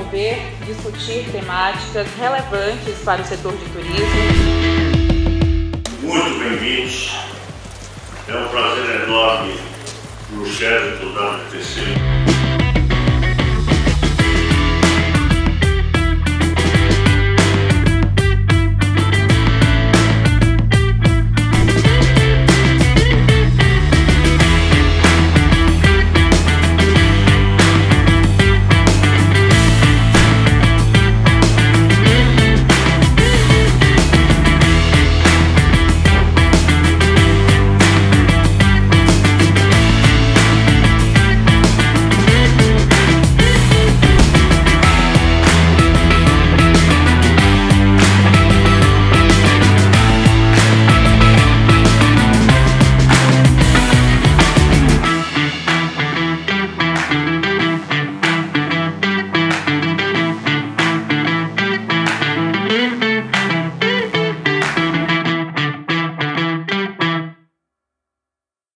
desenvolver, discutir temáticas relevantes para o setor de turismo. Muito bem-vindos. É um prazer enorme no chefe do WTC.